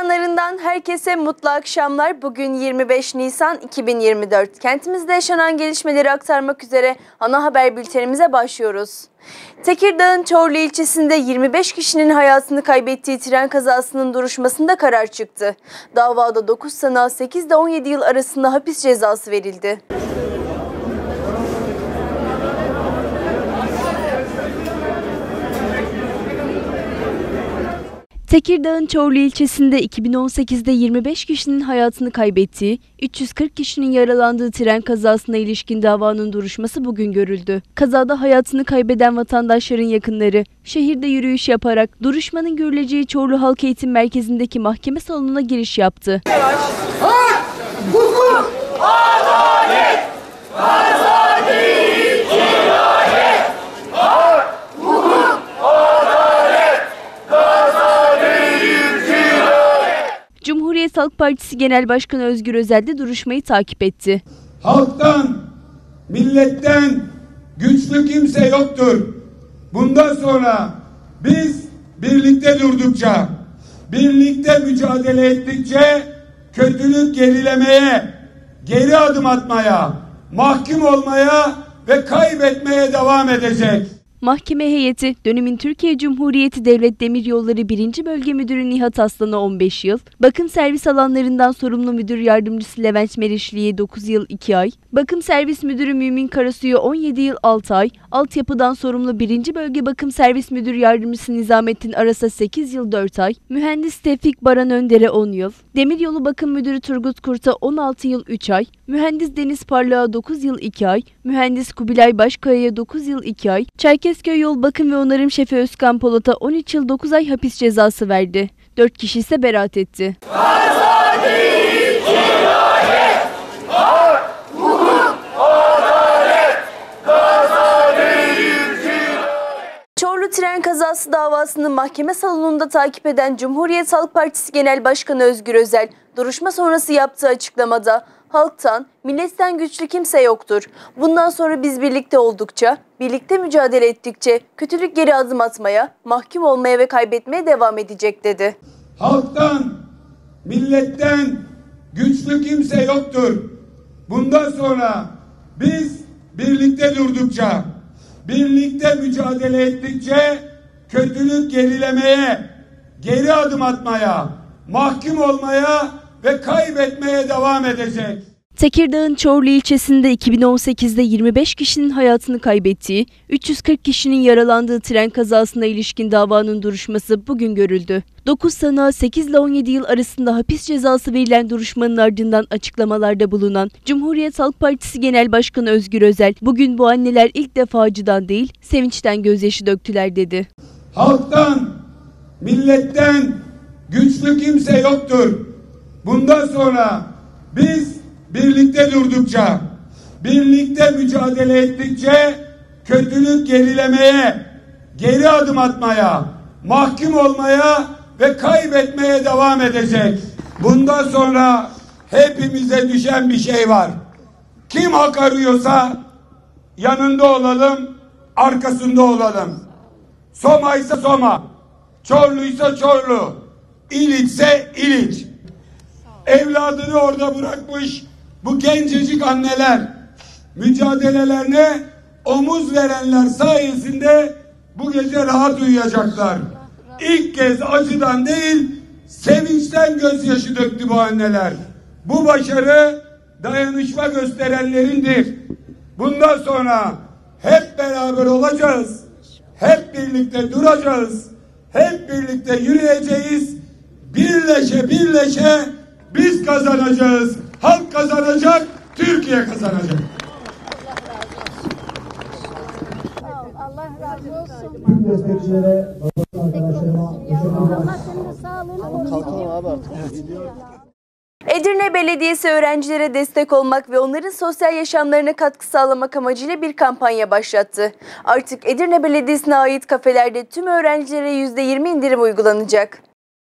Ekranlarından herkese mutlu akşamlar. Bugün 25 Nisan 2024. Kentimizde yaşanan gelişmeleri aktarmak üzere ana haber bültenimize başlıyoruz. Tekirdağ'ın Çorlu ilçesinde 25 kişinin hayatını kaybettiği tren kazasının duruşmasında karar çıktı. Davada 9 sanığa 8 ile 17 yıl arasında hapis cezası verildi. Tekirdağ'ın Çorlu ilçesinde 2018'de 25 kişinin hayatını kaybettiği, 340 kişinin yaralandığı tren kazasına ilişkin davanın duruşması bugün görüldü. Kazada hayatını kaybeden vatandaşların yakınları şehirde yürüyüş yaparak duruşmanın görüleceği Çorlu Halk Eğitim Merkezi'ndeki mahkeme salonuna giriş yaptı. Hak, hukuk, adalet, kaza değil cinayet. Hak, hukuk, adalet, kaza değil cinayet. Cumhuriyet Halk Partisi Genel Başkanı Özgür Özel de duruşmayı takip etti. Halktan, milletten güçlü kimse yoktur. Bundan sonra biz birlikte durdukça, birlikte mücadele ettikçe kötülük gerilemeye, geri adım atmaya, mahkum olmaya ve kaybetmeye devam edecek. Mahkeme heyeti, dönemin Türkiye Cumhuriyeti Devlet Demiryolları 1. Bölge Müdürü Nihat Aslan'a 15 yıl, bakım servis alanlarından sorumlu müdür yardımcısı Levent Meriçli'ye 9 yıl 2 ay, bakım servis müdürü Mümin Karasu'ya 17 yıl 6 ay, altyapıdan sorumlu 1. Bölge Bakım Servis Müdür Yardımcısı Nizamettin Aras'a 8 yıl 4 ay, mühendis Tevfik Baran Önder'e 10 yıl, Demiryolu Bakım Müdürü Turgut Kurt'a 16 yıl 3 ay, mühendis Deniz Parlak'a 9 yıl 2 ay, mühendis Kubilay Başkaya'ya 9 yıl 2 ay, Çerkezköy Yol Bakım ve Onarım Şefi Özkan Polat'a 13 yıl 9 ay hapis cezası verdi. 4 kişi ise beraat etti. Kaza değil cinayet. Hak, hukuk, adalet, kaza değil cinayet. Çorlu tren kazası davasını mahkeme salonunda takip eden Cumhuriyet Halk Partisi Genel Başkanı Özgür Özel, duruşma sonrası yaptığı açıklamada halktan, milletten güçlü kimse yoktur. Bundan sonra biz birlikte oldukça, birlikte mücadele ettikçe kötülük geri adım atmaya, mahkum olmaya ve kaybetmeye devam edecek dedi. Halktan, milletten güçlü kimse yoktur. Bundan sonra biz birlikte durdukça, birlikte mücadele ettikçe kötülük gerilemeye, geri adım atmaya, mahkum olmaya ve kaybetmeye devam edecek. Tekirdağ'ın Çorlu ilçesinde 2018'de 25 kişinin hayatını kaybettiği, 340 kişinin yaralandığı tren kazasına ilişkin davanın duruşması bugün görüldü. 9 sanığa 8 ile 17 yıl arasında hapis cezası verilen duruşmanın ardından açıklamalarda bulunan Cumhuriyet Halk Partisi Genel Başkanı Özgür Özel, bugün bu anneler ilk defa acıdan değil, sevinçten gözyaşı döktüler dedi. Halktan, milletten güçlü kimse yoktur. Bundan sonra biz birlikte durdukça, birlikte mücadele ettikçe kötülük gerilemeye, geri adım atmaya, mahkum olmaya ve kaybetmeye devam edecek. Bundan sonra hepimize düşen bir şey var. Kim hak arıyorsa yanında olalım, arkasında olalım. Soma ise Soma, Çorlu ise Çorlu, İliç ise İliç. Evladını orada bırakmış bu gencecik anneler, mücadelelerine omuz verenler sayesinde bu gece rahat uyuyacaklar. İlk kez acıdan değil, sevinçten gözyaşı döktü bu anneler. Bu başarı dayanışma gösterenlerindir. Bundan sonra hep beraber olacağız. Hep birlikte duracağız. Hep birlikte yürüyeceğiz. Birleşe birleşe biz kazanacağız. Halk kazanacak, Türkiye kazanacak. Allah razı olsun. Tüm destekçilere, arkadaşlarıma Allah senin de sağlığını korusun. Edirne Belediyesi öğrencilere destek olmak ve onların sosyal yaşamlarına katkı sağlamak amacıyla bir kampanya başlattı. Artık Edirne Belediyesi'ne ait kafelerde tüm öğrencilere %20 indirim uygulanacak.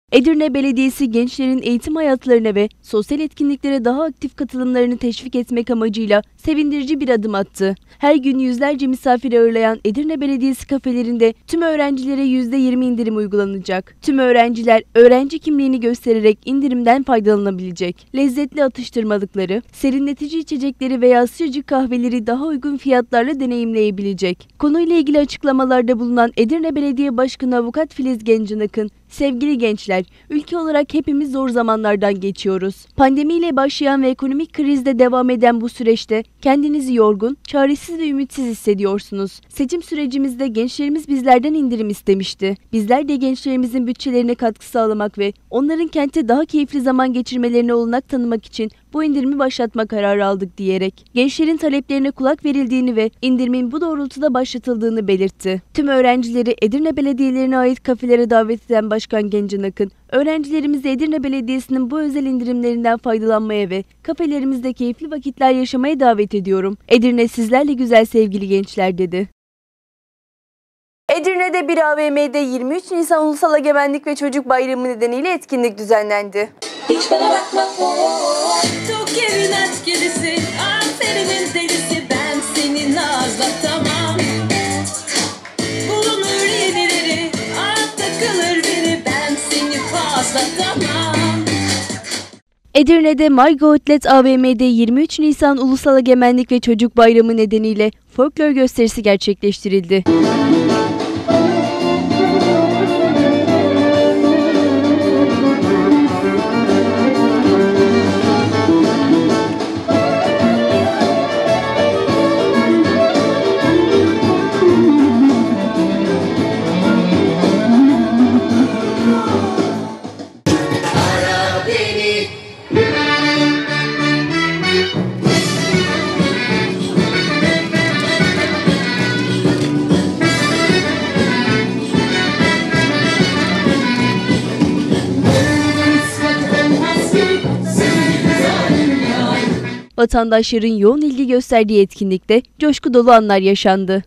Edirne Belediyesi gençlerin eğitim hayatlarına ve sosyal etkinliklere daha aktif katılımlarını teşvik etmek amacıyla sevindirici bir adım attı. Her gün yüzlerce misafir ağırlayan Edirne Belediyesi kafelerinde tüm öğrencilere %20 indirim uygulanacak. Tüm öğrenciler öğrenci kimliğini göstererek indirimden faydalanabilecek. Lezzetli atıştırmalıkları, serinletici içecekleri veya sıcacık kahveleri daha uygun fiyatlarla deneyimleyebilecek. Konuyla ilgili açıklamalarda bulunan Edirne Belediye Başkanı Avukat Filiz Gencinak'ın, "Sevgili gençler, ülke olarak hepimiz zor zamanlardan geçiyoruz. Pandemiyle başlayan ve ekonomik krizde devam eden bu süreçte kendinizi yorgun, çaresiz ve ümitsiz hissediyorsunuz. Seçim sürecimizde gençlerimiz bizlerden indirim istemişti. Bizler de gençlerimizin bütçelerine katkı sağlamak ve onların kentte daha keyifli zaman geçirmelerine olanak tanımak için bu indirimi başlatma kararı aldık" diyerek gençlerin taleplerine kulak verildiğini ve indirimin bu doğrultuda başlatıldığını belirtti. Tüm öğrencileri Edirne belediyelerine ait kafelere davet eden Başkan Gencinak'ın, "Öğrencilerimizi Edirne Belediyesi'nin bu özel indirimlerinden faydalanmaya ve kafelerimizde keyifli vakitler yaşamaya davet ediyorum. Edirne sizlerle güzel sevgili gençler" dedi. Edirne'de bir AVM'de 23 Nisan Ulusal Egemenlik ve Çocuk Bayramı nedeniyle etkinlik düzenlendi. Hiç bana bakma. Çok yerin aç gerisi, aferinin delisi, ben seni nazlatamam. Bulunur yenileri, takılır biri, ben seni fazlatamam. Edirne'de My Outlet AVM'de 23 Nisan Ulusal Egemenlik ve Çocuk Bayramı nedeniyle folklor gösterisi gerçekleştirildi. Vatandaşların yoğun ilgi gösterdiği etkinlikte coşku dolu anlar yaşandı.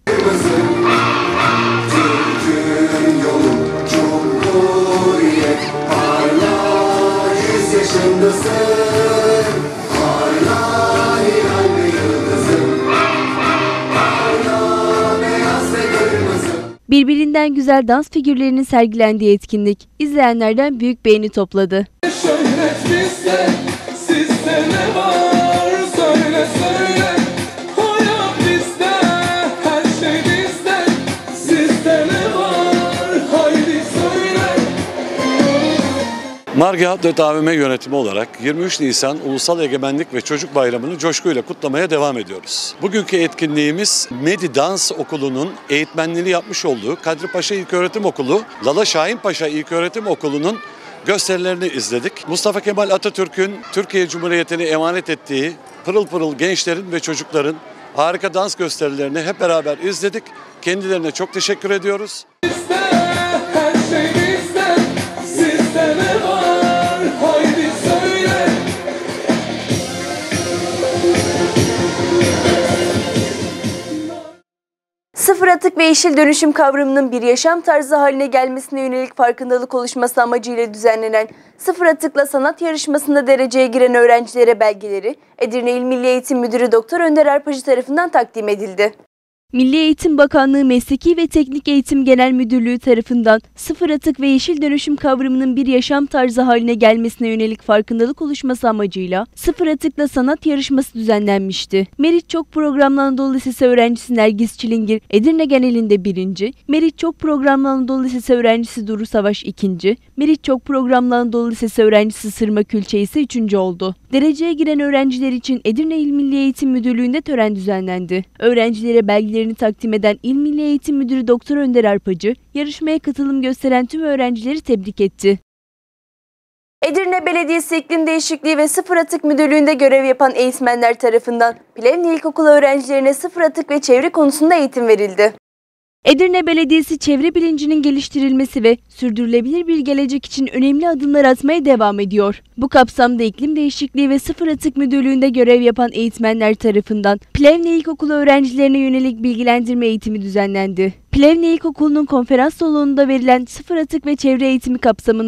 Birbirinden güzel dans figürlerinin sergilendiği etkinlik izleyenlerden büyük beğeni topladı. Şöhret bizde, sizde ne var? Söyle söyle, hayat bizde, her şey bizde, sizde ne var? Haydi söyle. Margi Outlet AVM yönetimi olarak 23 Nisan Ulusal Egemenlik ve Çocuk Bayramı'nı coşkuyla kutlamaya devam ediyoruz. Bugünkü etkinliğimiz Medi Dans Okulu'nun eğitmenliğini yapmış olduğu Kadri Paşa İlköğretim Okulu, Lala Şahin Paşa İlköğretim Okulu'nun gösterilerini izledik. Mustafa Kemal Atatürk'ün Türkiye Cumhuriyeti'ni emanet ettiği pırıl pırıl gençlerin ve çocukların harika dans gösterilerini hep beraber izledik. Kendilerine çok teşekkür ediyoruz. Bizde, her şey bizde, sizde ne var? Haydi söyle. Sıfır atık ve yeşil dönüşüm kavramının bir yaşam tarzı haline gelmesine yönelik farkındalık oluşması amacıyla düzenlenen Sıfır Atıkla Sanat yarışmasında dereceye giren öğrencilere belgeleri Edirne İl Milli Eğitim Müdürü Doktor Önder Arpacı tarafından takdim edildi. Milli Eğitim Bakanlığı Mesleki ve Teknik Eğitim Genel Müdürlüğü tarafından sıfır atık ve yeşil dönüşüm kavramının bir yaşam tarzı haline gelmesine yönelik farkındalık oluşması amacıyla Sıfır Atıkla Sanat yarışması düzenlenmişti. Meriç Çok Programlı Anadolu Lisesi öğrencisi Nergis Çilingir Edirne genelinde 1. Meriç Çok Programlı Anadolu Lisesi öğrencisi Duru Savaş 2. Meriç Çok Programlı Anadolu Lisesi öğrencisi Sırma Külçe ise 3. oldu. Dereceye giren öğrenciler için Edirne İl Milli Eğitim Müdürlüğü'nde tören düzenlendi. Öğrencilere belgelerini takdim eden İl Milli Eğitim Müdürü Doktor Önder Arpacı, yarışmaya katılım gösteren tüm öğrencileri tebrik etti. Edirne Belediyesi İklim Değişikliği ve Sıfır Atık Müdürlüğü'nde görev yapan eğitmenler tarafından Plevne İlkokulu öğrencilerine sıfır atık ve çevre konusunda eğitim verildi. Edirne Belediyesi çevre bilincinin geliştirilmesi ve sürdürülebilir bir gelecek için önemli adımlar atmaya devam ediyor. Bu kapsamda İklim Değişikliği ve Sıfır Atık Müdürlüğü'nde görev yapan eğitmenler tarafından Plevne İlkokulu öğrencilerine yönelik bilgilendirme eğitimi düzenlendi. Plevne İlkokulu'nun konferans salonunda verilen sıfır atık ve çevre eğitimi kapsamında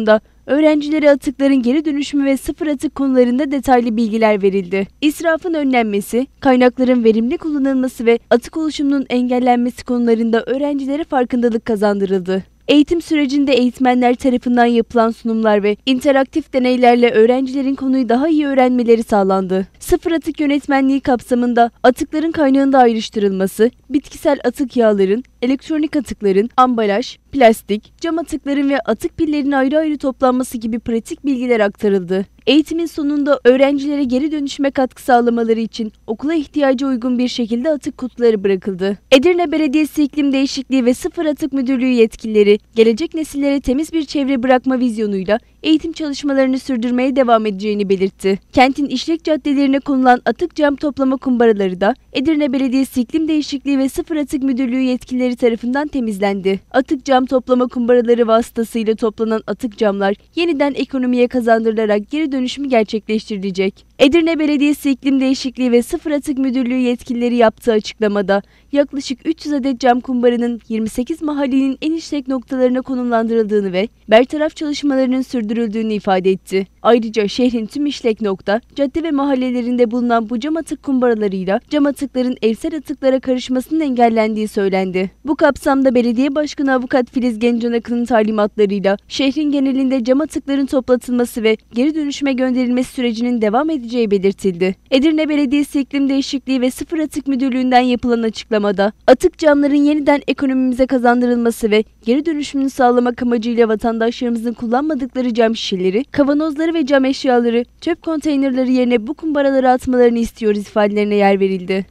öğrencilere atıkların geri dönüşümü ve sıfır atık konularında detaylı bilgiler verildi. İsrafın önlenmesi, kaynakların verimli kullanılması ve atık oluşumunun engellenmesi konularında öğrencilere farkındalık kazandırıldı. Eğitim sürecinde eğitmenler tarafından yapılan sunumlar ve interaktif deneylerle öğrencilerin konuyu daha iyi öğrenmeleri sağlandı. Sıfır atık yönetmenliği kapsamında atıkların kaynağında ayrıştırılması, bitkisel atık yağların, elektronik atıkların, ambalaj, plastik, cam atıkların ve atık pillerin ayrı ayrı toplanması gibi pratik bilgiler aktarıldı. Eğitimin sonunda öğrencilere geri dönüşüme katkı sağlamaları için okula ihtiyacı uygun bir şekilde atık kutuları bırakıldı. Edirne Belediyesi İklim Değişikliği ve Sıfır Atık Müdürlüğü yetkilileri, gelecek nesillere temiz bir çevre bırakma vizyonuyla eğitim çalışmalarını sürdürmeye devam edeceğini belirtti. Kentin işlek caddelerine konulan atık cam toplama kumbaraları da Edirne Belediyesi İklim Değişikliği ve Sıfır Atık Müdürlüğü yetkilileri tarafından temizlendi. Atık cam toplama kumbaraları vasıtasıyla toplanan atık camlar yeniden ekonomiye kazandırılarak geri dönüşümü gerçekleştirilecek. Edirne Belediyesi İklim Değişikliği ve Sıfır Atık Müdürlüğü yetkilileri yaptığı açıklamada yaklaşık 300 adet cam kumbaranın 28 mahallenin en işlek noktalarına konumlandırıldığını ve bertaraf çalışmalarının sürdürüldüğünü ifade etti. Ayrıca şehrin tüm işlek nokta, cadde ve mahallelerinde bulunan bu cam atık kumbaralarıyla cam atıkların evsel atıklara karışmasının engellendiği söylendi. Bu kapsamda Belediye Başkanı Avukat Filiz Gencanakı'nın talimatlarıyla şehrin genelinde cam atıkların toplatılması ve geri dönüşüme gönderilmesi sürecinin devam edeceği belirtildi. Edirne Belediyesi İklim Değişikliği ve Sıfır Atık Müdürlüğü'nden yapılan açıklamada, atık camların yeniden ekonomimize kazandırılması ve geri dönüşümünü sağlamak amacıyla vatandaşlarımızın kullanmadıkları cam şişeleri, kavanozları ve cam eşyaları, çöp konteynerleri yerine bu kumbaralara atmalarını istiyoruz ifadelerine yer verildi.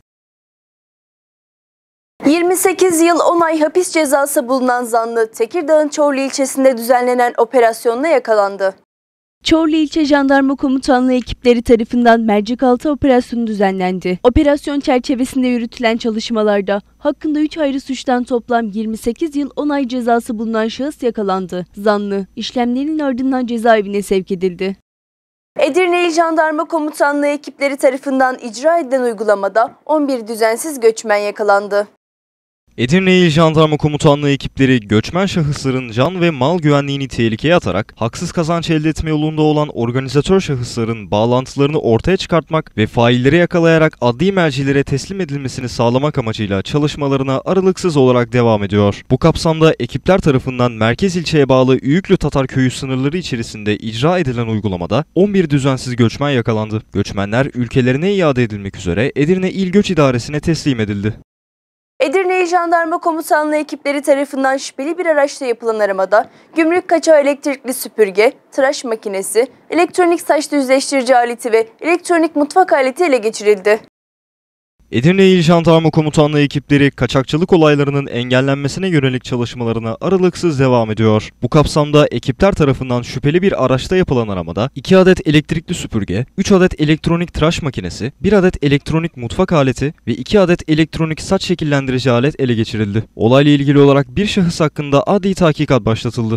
28 yıl 10 ay hapis cezası bulunan zanlı Tekirdağ'ın Çorlu ilçesinde düzenlenen operasyonla yakalandı. Çorlu İlçe Jandarma Komutanlığı ekipleri tarafından Mercikaltı operasyonu düzenlendi. Operasyon çerçevesinde yürütülen çalışmalarda hakkında 3 ayrı suçtan toplam 28 yıl 10 ay cezası bulunan şahıs yakalandı. Zanlı, işlemlerin ardından cezaevine sevk edildi. Edirne İl Jandarma Komutanlığı ekipleri tarafından icra edilen uygulamada 11 düzensiz göçmen yakalandı. Edirne İl Jandarma Komutanlığı ekipleri göçmen şahısların can ve mal güvenliğini tehlikeye atarak haksız kazanç elde etme yolunda olan organizatör şahısların bağlantılarını ortaya çıkartmak ve failleri yakalayarak adli mercilere teslim edilmesini sağlamak amacıyla çalışmalarına aralıksız olarak devam ediyor. Bu kapsamda ekipler tarafından merkez ilçeye bağlı Üyüklü Tatar Köyü sınırları içerisinde icra edilen uygulamada 11 düzensiz göçmen yakalandı. Göçmenler ülkelerine iade edilmek üzere Edirne İl Göç İdaresi'ne teslim edildi. Edirne İl Jandarma Komutanlığı ekipleri tarafından şüpheli bir araçta yapılan aramada gümrük kaçağı elektrikli süpürge, tıraş makinesi, elektronik saç düzleştirici aleti ve elektronik mutfak aleti ele geçirildi. Edirne İl Jandarma Komutanlığı ekipleri kaçakçılık olaylarının engellenmesine yönelik çalışmalarına aralıksız devam ediyor. Bu kapsamda ekipler tarafından şüpheli bir araçta yapılan aramada 2 adet elektrikli süpürge, 3 adet elektronik tıraş makinesi, 1 adet elektronik mutfak aleti ve 2 adet elektronik saç şekillendirici alet ele geçirildi. Olayla ilgili olarak bir şahıs hakkında adli tahkikat başlatıldı.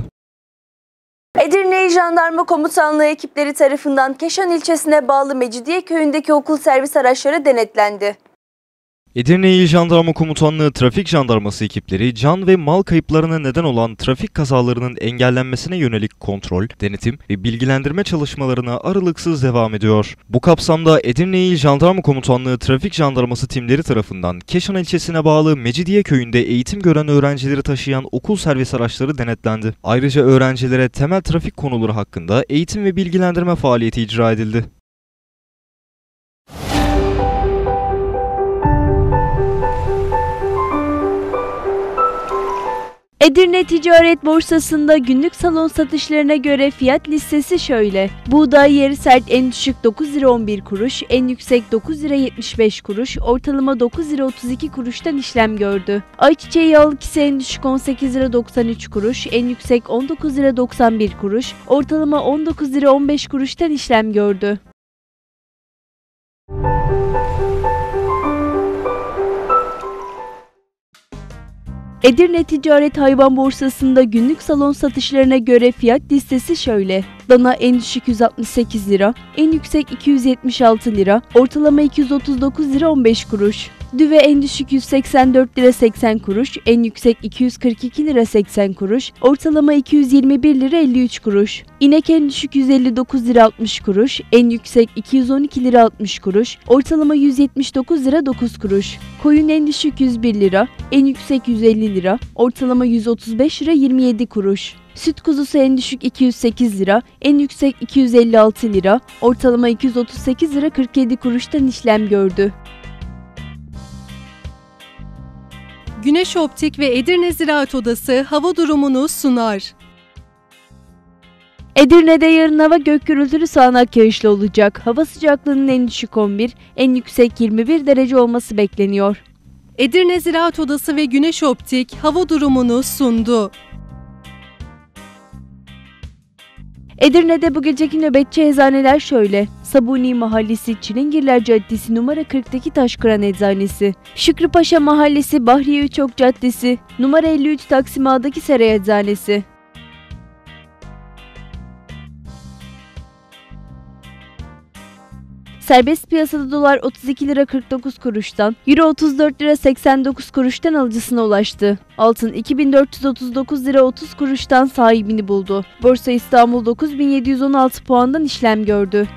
Edirne İl Jandarma Komutanlığı ekipleri tarafından Keşan ilçesine bağlı Mecidiye köyündeki okul servis araçları denetlendi. Edirne İl Jandarma Komutanlığı Trafik Jandarması ekipleri can ve mal kayıplarına neden olan trafik kazalarının engellenmesine yönelik kontrol, denetim ve bilgilendirme çalışmalarına aralıksız devam ediyor. Bu kapsamda Edirne İl Jandarma Komutanlığı Trafik Jandarması timleri tarafından Keşan ilçesine bağlı Mecidiye köyünde eğitim gören öğrencileri taşıyan okul servis araçları denetlendi. Ayrıca öğrencilere temel trafik konuları hakkında eğitim ve bilgilendirme faaliyeti icra edildi. Edirne Ticaret Borsası'nda günlük salon satışlarına göre fiyat listesi şöyle. Buğday yarı sert en düşük 9 lira 11 kuruş, en yüksek 9 lira 75 kuruş, ortalama 9 lira 32 kuruştan işlem gördü. Ayçiçeği yağlı ise en düşük 18 lira 93 kuruş, en yüksek 19 lira 91 kuruş, ortalama 19 lira 15 kuruştan işlem gördü. Edirne Ticaret Hayvan Borsası'nda günlük salon satışlarına göre fiyat listesi şöyle. Dana en düşük 168 lira, en yüksek 276 lira, ortalama 239 lira 15 kuruş. Düve en düşük 184 lira 80 kuruş, en yüksek 242 lira 80 kuruş, ortalama 221 lira 53 kuruş. İnek en düşük 159 lira 60 kuruş, en yüksek 212 lira 60 kuruş, ortalama 179 lira 9 kuruş. Koyun en düşük 101 lira, en yüksek 150 lira, ortalama 135 lira 27 kuruş. Süt kuzusu en düşük 208 lira, en yüksek 256 lira, ortalama 238 lira 47 kuruştan işlem gördü. Güneş Optik ve Edirne Ziraat Odası hava durumunu sunar. Edirne'de yarın hava gök gürültülü sağanak yağışlı olacak. Hava sıcaklığının en düşük 11, en yüksek 21 derece olması bekleniyor. Edirne Ziraat Odası ve Güneş Optik hava durumunu sundu. Edirne'de bu geceki nöbetçi eczaneler şöyle: Sabuni Mahallesi, Çilingirler Caddesi numara 40'daki Taşkıran Eczanesi, Şükrüpaşa Mahallesi, Bahriye Üçok Caddesi, numara 53 Taksim Ağa'daki Saray Eczanesi. Serbest piyasada dolar 32 lira 49 kuruştan, euro 34 lira 89 kuruştan alıcısına ulaştı. Altın 2439 lira 30 kuruştan sahibini buldu. Borsa İstanbul 9716 puandan işlem gördü.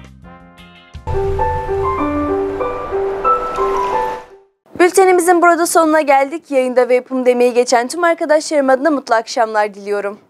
Bültenimizin burada sonuna geldik. Yayında ve yapımda emeği geçen tüm arkadaşlarım adına mutlu akşamlar diliyorum.